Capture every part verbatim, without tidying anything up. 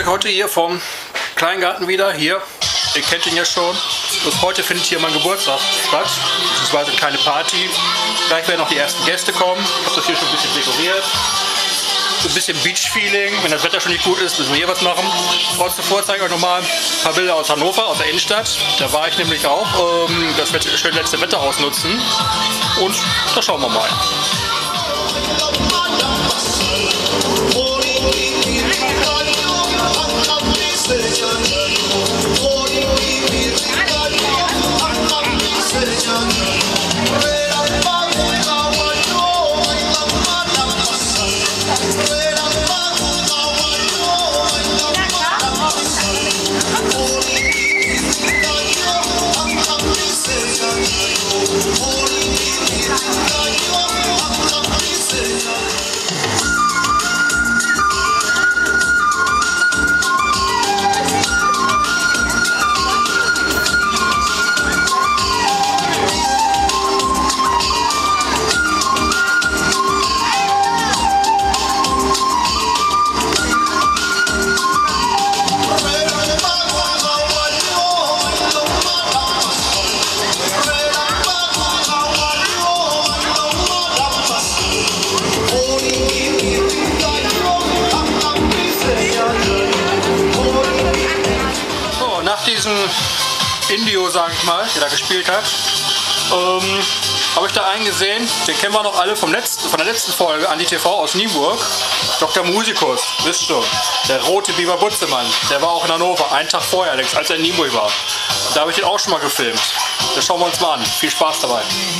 euch heute hier vom Kleingarten wieder. Hier, ihr kennt ihn ja schon. Bis heute findet hier mein Geburtstag statt. Beziehungsweise eine kleine Party. Gleich werden auch die ersten Gäste kommen. Ich habe das hier schon ein bisschen dekoriert. So ein bisschen Beach-Feeling. Wenn das Wetter schon nicht gut ist, müssen wir hier was machen. Trotzdem zuvor zeige ich euch nochmal ein paar Bilder aus Hannover, aus der Innenstadt. Da war ich nämlich auch. Ähm, das schöne letzte Wetter ausnutzen. Und da schauen wir mal. Nach diesem Indio, sage ich mal, der da gespielt hat, ähm, habe ich da einen gesehen, den kennen wir noch alle vom letzten, von der letzten Folge, Andi T V aus Nienburg, Doktor Musikus, wisst schon, der rote Biber Butzemann, der war auch in Hannover, einen Tag vorher, als er in Nienburg war. Da habe ich den auch schon mal gefilmt. Das schauen wir uns mal an. Viel Spaß dabei.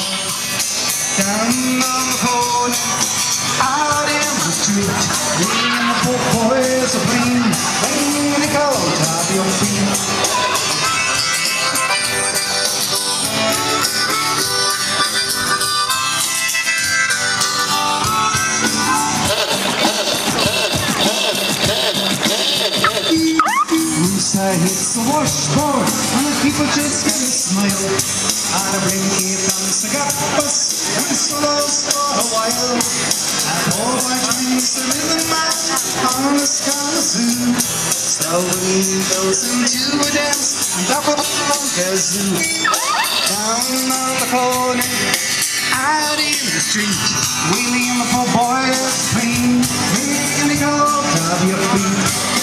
Hits the washboard and the people just gonna smile. And I bring here from Sagapas and solos for a while. And all my dreams are in the mat on the Skalazoo. Slowly goes into a dance and up a kazoo. Down on the corner, out in the street, wheeling on the poor boys clean, making the gold of your feet.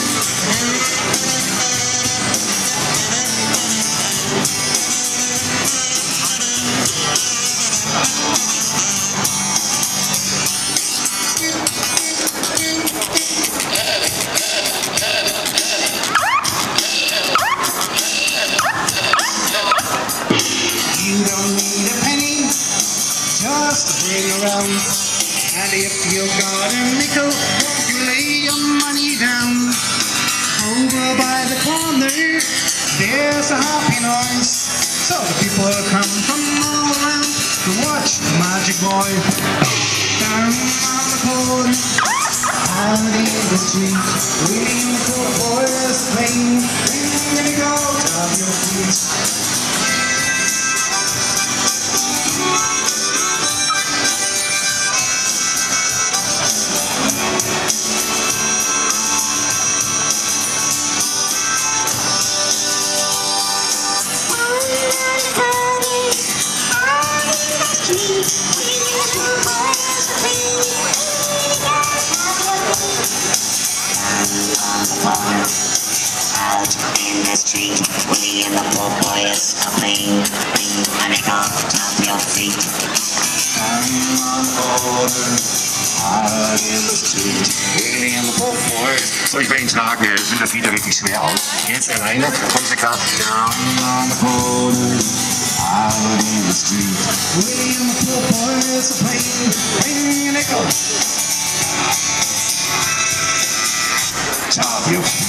You don't need a penny just to bring around, and if you got a nickel, you lay your money down. Over by the corner, there's a happy noise, so the people come from all around to watch the magic boy. Down on the corner, out in the street, waiting for boys playing, ring the gold of your feet. Out in the street, we and the poor boys are playing, playing panic off top your feet. I'm on board, out in the street, we and the poor boys. So, ich werde ihn tragen, er sieht das wieder wirklich schwer aus. Jetzt alleine, kommt sie klar. Down on the corner, out in the street, we and the poor boys are playing, playing a nickel. Top your feet.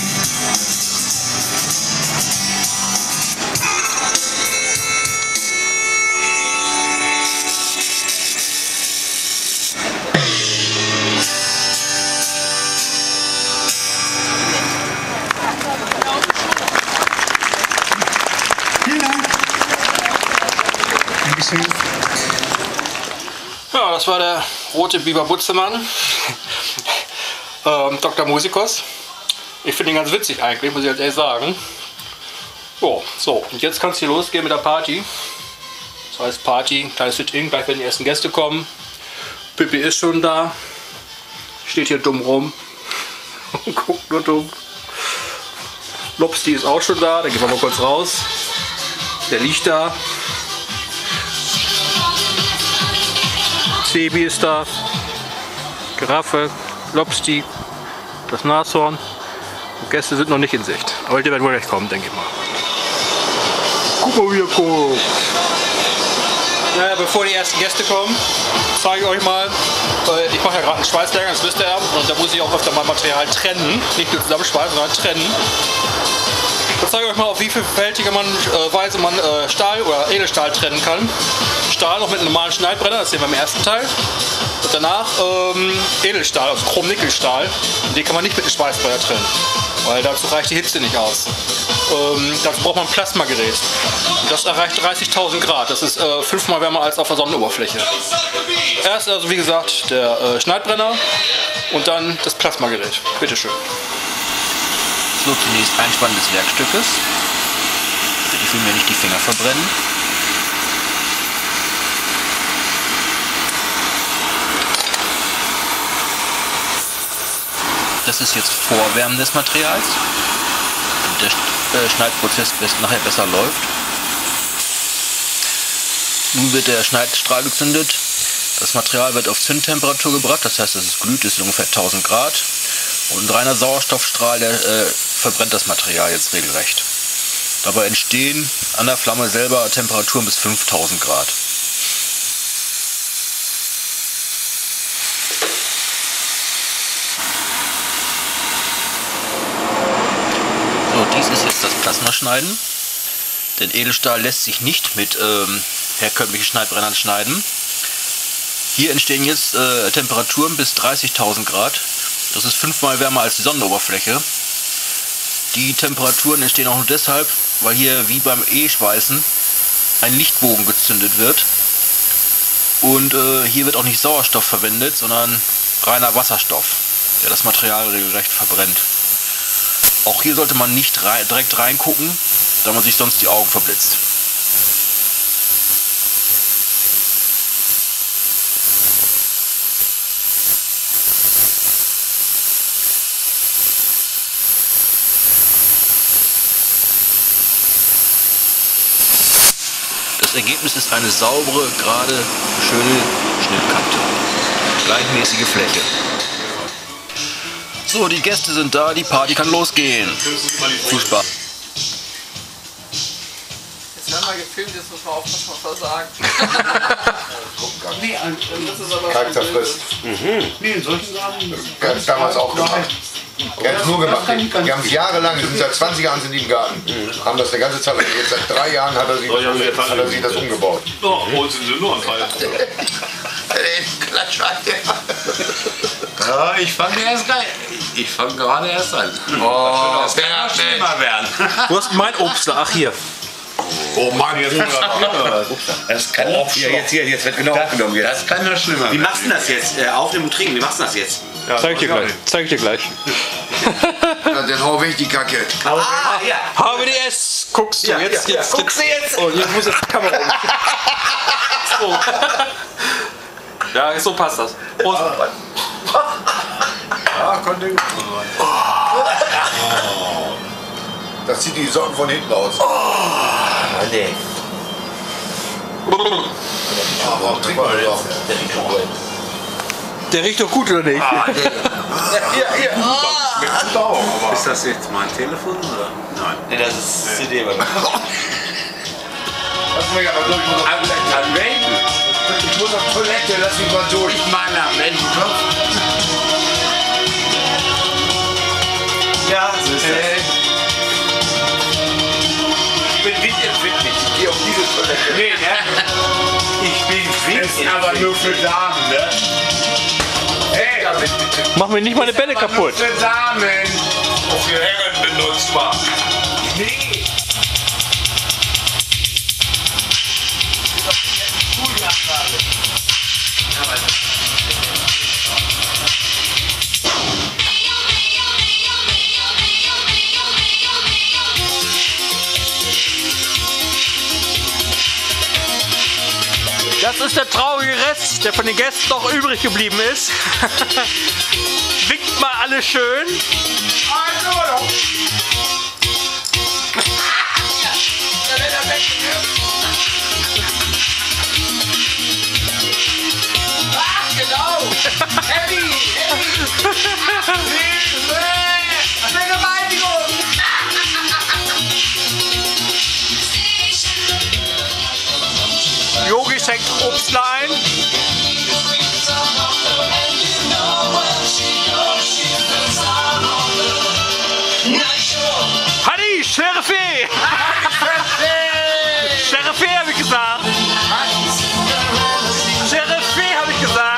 Vielen Dank. Dankeschön. Ja, das war der rote Biber Butzemann, ähm, Doktor Musikus. Ich finde ihn ganz witzig eigentlich, muss ich jetzt ehrlich sagen. Oh, so, und jetzt kann es hier losgehen mit der Party. Das heißt Party, kleines Fit-In, gleich werden die ersten Gäste kommen. Pippi ist schon da. Steht hier dumm rum. Und guckt nur dumm. Lobsti ist auch schon da, da gehen wir mal kurz raus. Der liegt da. Sebi ist da. Giraffe, Lobsti, das Nashorn. Und Gäste sind noch nicht in Sicht. Aber die werden wohl gleich kommen, denke ich mal. Guck mal, wie er guckt. Naja, bevor die ersten Gäste kommen, zeige ich euch mal. Ich mache ja gerade einen Schweißlehrgang, das wisst ihr ja. Und da muss ich auch öfter mal Material trennen. Nicht nur zusammenschweißen, sondern trennen. Ich zeige euch mal, auf wie vielfältige man, äh, Weise man äh, Stahl oder Edelstahl trennen kann. Stahl noch mit einem normalen Schneidbrenner, das sehen wir im ersten Teil. Und danach ähm, Edelstahl, also Chrom-Nickel-Stahl. Und den kann man nicht mit einem Schweißbrenner trennen, weil dazu reicht die Hitze nicht aus. Ähm, dazu braucht man ein Plasmagerät. Und das erreicht dreißigtausend Grad. Das ist äh, fünfmal wärmer als auf der Sonnenoberfläche. Erst also wie gesagt der äh, Schneidbrenner und dann das Plasmagerät. Bitteschön. So, zunächst Einspannen des Werkstückes. Ich will mir nicht die Finger verbrennen. Das ist jetzt Vorwärmen des Materials, damit der äh, Schneidprozess nachher besser läuft. Nun wird der Schneidstrahl gezündet. Das Material wird auf Zündtemperatur gebracht, das heißt, dass es glüht, ist ungefähr tausend Grad. Und ein reiner Sauerstoffstrahl, der äh, verbrennt das Material jetzt regelrecht. Dabei entstehen an der Flamme selber Temperaturen bis fünftausend Grad. So, dies ist jetzt das Plasmaschneiden. Denn Edelstahl lässt sich nicht mit ähm, herkömmlichen Schneidbrennern schneiden. Hier entstehen jetzt äh, Temperaturen bis dreißigtausend Grad. Das ist fünfmal wärmer als die Sonnenoberfläche. Die Temperaturen entstehen auch nur deshalb, weil hier wie beim E-Schweißen ein Lichtbogen gezündet wird. Und äh, hier wird auch nicht Sauerstoff verwendet, sondern reiner Wasserstoff, der das Material regelrecht verbrennt. Auch hier sollte man nicht rei- direkt reingucken, da man sich sonst die Augen verblitzt. Das Ergebnis ist eine saubere, gerade, schöne Schnittkante. Gleichmäßige Fläche. So, die Gäste sind da, die Party kann losgehen. Viel Spaß. Jetzt werden wir gefilmt, jetzt muss man aufpassen, was wir sagen. Nee, das ist aber Kalk zerfrisst. Mhm. Nee, in solchen Sachen. Er hat es damals auch gemacht. Er hat es nur gemacht. Die haben es jahrelang, die sind seit zwanzig Jahren sind die im Garten. Mhm. Haben das eine ganze Zeit lang. Jetzt seit drei Jahren hat er sich, hat er sich das umgebaut. Doch, bei uns sind sie nur ein Teil. Ja, ich fange erst geil. Ich fange gerade erst an. Oh, das kann ja schlimmer werden. Du hast mein Obst da, ach hier. oh Mann, jetzt Das kann Ja, jetzt hier, jetzt wird genau aufgenommen. Jetzt. Das kann ja schlimmer Wie werden. machst du das jetzt? Äh, aufnehmen und trinken, wie machst du das jetzt? Zeig ich dir gleich. Zeig ich dir gleich. Dann hau weg die Kacke. Ah, ja. H B D S, guckst du Ja, jetzt, ja, jetzt. guckst du jetzt? Oh, jetzt muss jetzt die Kamera um. So. Ja, so passt das. Prost. Ah, konnte. Das zieht die Socken von hinten aus. Oh, nee. Aber trink mal doch. Der riecht schon gut. Der riecht doch gut, oder nicht? Ah, nee. Ist das jetzt mein Telefon oder? Nein. Nee, das ist C D bei mir. Lass mich aber durch. An, an welchen? Ich muss auf Toilette, lass mich mal durch. Ich meine an welchen Kopf? Ja, so ist das. Ich bin windempfindlich. Ich gehe auf diese Toilette. Nee, ne? Ich bin windempfindlich. aber nur für Damen, ne? Hey, Mach mir nicht meine Bälle kaputt. für Damen. Für Herren benutzbar. Nee. ist der traurige Rest, der von den Gästen noch übrig geblieben ist. Winkt mal alle schön. Heavy! Vergewaltigung! Yogi schenkt Obstlein. Hadi, schwere Fee! Schwere Fee habe ich gesagt. Schwere Fee habe ich gesagt.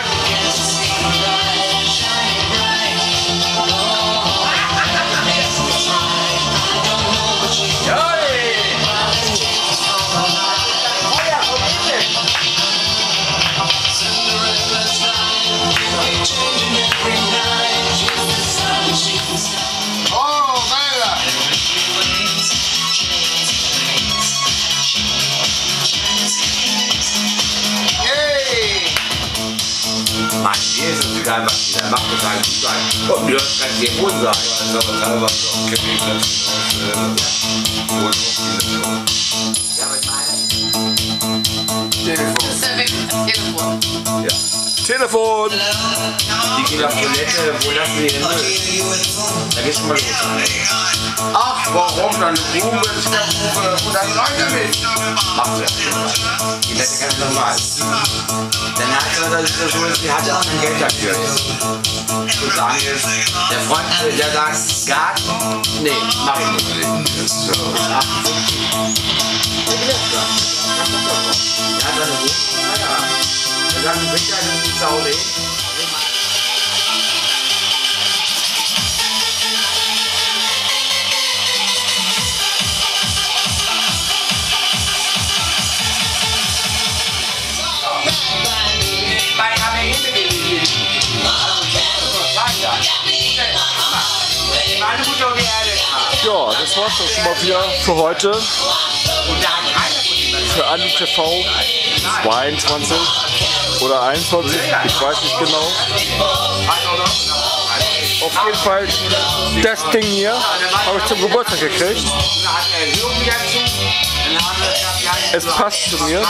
Mann, hier ist es egal, was der macht, das halt gut sein. Und du hast kein Dämon sein. Also, aber teilweise auch Campingplätze und wo es auch viele so. Ja, aber ich meine. Telefon. Telefon. Ja. Telefon! Die gehen auf Toilette, wo lassen die den Müll? Da geht's schon mal los. Ach, warum dann Ruhe, Steppufe und dann Leute mit? Macht das schon mal. Die Toilette ganz normal. Dann hat er, das ist ja so, die hat ja auch kein Geld dafür. Ich würde sagen, der Freund, der sagt, Garten, nee, mach ich nicht. So, achtundfünfzig. Der hat seine Wohnung, naja. Der sagt, du bist ja nicht die Sau hin. Ja, das war's doch schon mal wieder für heute. Für Alu T V zweiundzwanzig oder einundzwanzig, ich weiß nicht genau. Auf jeden Fall, das Ding hier habe ich zum Geburtstag gekriegt. Es passt zu mir.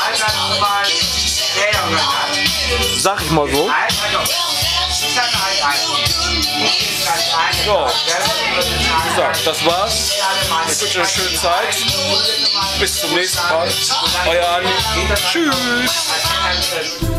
Sag ich mal so. Ja, wie gesagt, das war's. Ich wünsche eine schöne Zeit. Bis zum nächsten Mal. Euer Andi. Tschüss.